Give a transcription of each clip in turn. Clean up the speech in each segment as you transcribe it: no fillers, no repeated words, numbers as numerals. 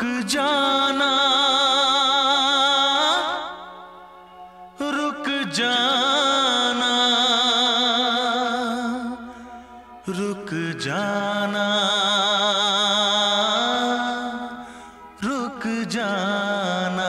जाना, रुक जाना, रुक जाना, रुक जाना।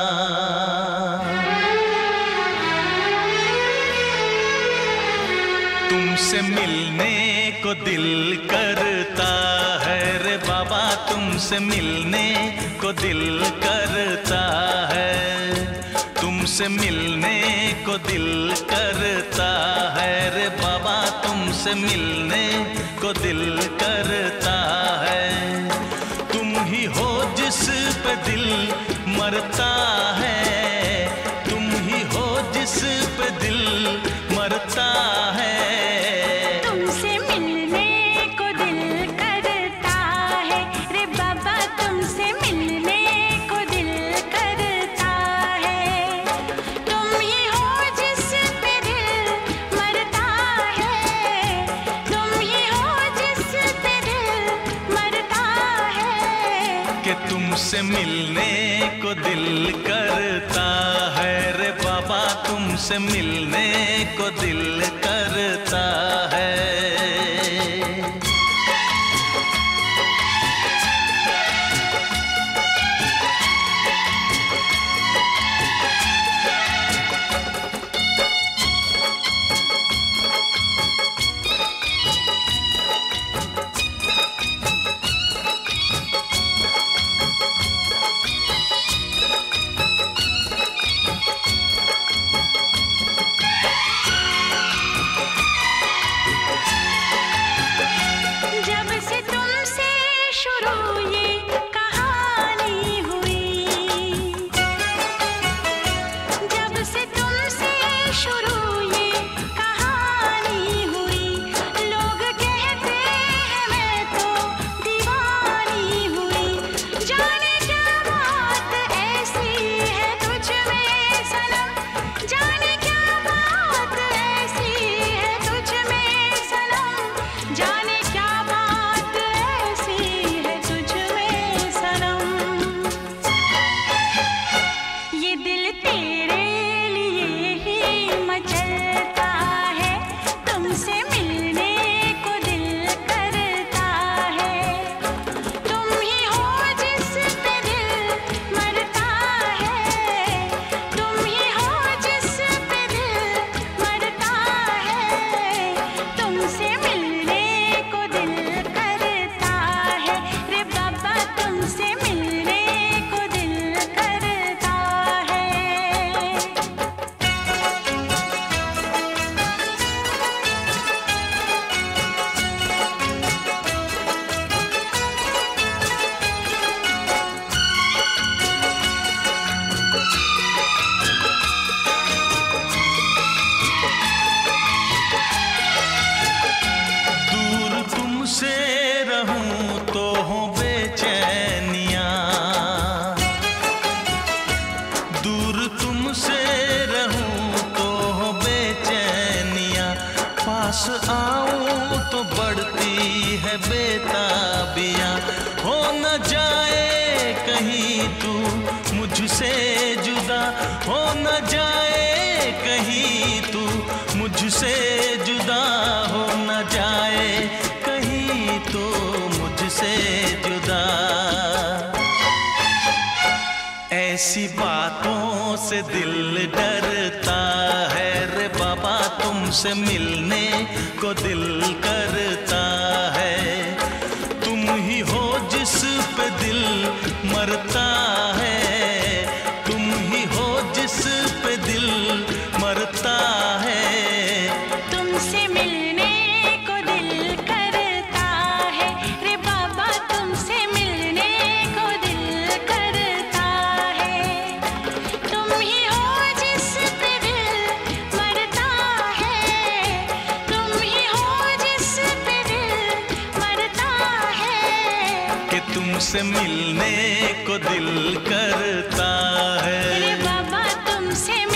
तुमसे मिलने को दिल करता है रे बाबा, तुमसे मिलने को दिल करता है, तुमसे मिलने को दिल करता है रे बाबा, तुमसे मिलने को दिल करता है। तुम ही हो जिस पे दिल मरता है, तुम ही हो जिस पे दिल मरता है। तुमसे मिलने को दिल करता है रे बाबा, तुमसे मिलने को दिल करता है। तुम ही हो जिस पे दिल मरता है, तुम ही हो जिस पे दिल मरता है। कि तुमसे मिलने को दिल करता है रे बाबा, तुमसे मिलने को दिल करता है। पास आऊं तो बढ़ती है बेताबियां, हो न जाए कहीं तू मुझसे जुदा, हो न जाए कहीं तू मुझसे जुदा, हो न जाए कहीं तू मुझसे जुदा। ऐसी बातों से दिल डरता है रे बाबा, तुमसे मिलने को दिल करता है। तुम ही हो जिस पे दिल मरता है, तुम ही हो जिस पे दिल मरता है। तुमसे मिलने को दिल करता है रे बाबा, तुमसे मिलने को दिल करता है। तुम ही हो जिस पे दिल मरता है, तुम ही हो जिस पे दिल मरता है। कि तुमसे मिलने को दिल करता है रे बाबा, तुमसे